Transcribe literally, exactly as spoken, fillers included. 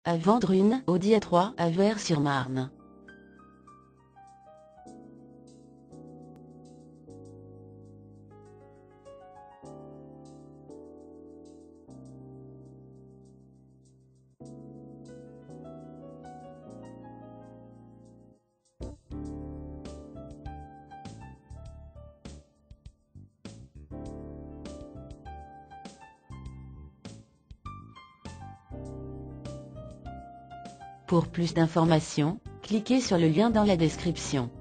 À vendre une Audi A trois à Vaires-sur-Marne. Pour plus d'informations, cliquez sur le lien dans la description.